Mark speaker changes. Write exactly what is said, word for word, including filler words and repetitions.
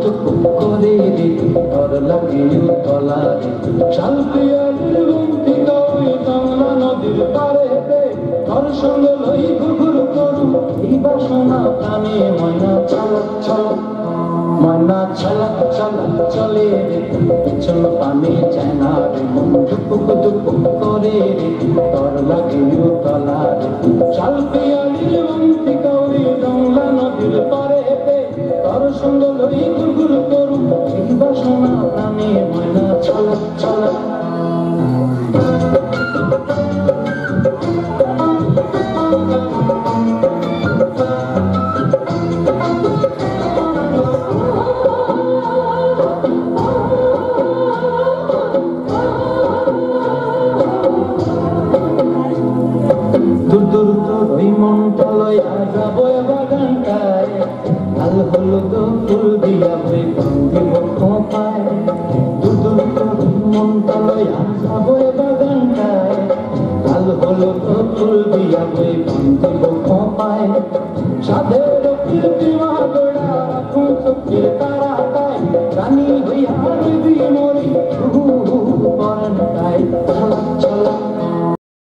Speaker 1: টুকু করে রে তোর লাগে তলা রে শাল পিয়ালির গুমতি কই কমলা নদীর পারে রে তোর সঙ্গে লই ঘুঘুর করু এই বাসনা প্রাণে ময়না চল চল ময়না ছলক ছলক চলে রে পিছন পানে চায় না রে মন টুকুক টুকুক করে রে তোর লাগে তলা রে শাল পিয়ালির গুমতি কই কমলা নদীর পারে রে তোর সঙ্গে লই ঘুঘুর করু এই বাসনা প্রাণে ময়না চলক চলক দূর দূর তোর ওই মনটা লইয়া যাবো বাগানটায় লাল হলুদ ফুল দিয়া বই দিব খোপায় দূর দূর তোর ওই মনটা লইয়া যাবো বাগানটায় লাল হলুদ ফুল দিয়া বই দিব খোপায় সাধের কীর্তিমা গোড়া রাখুন চোখের তারা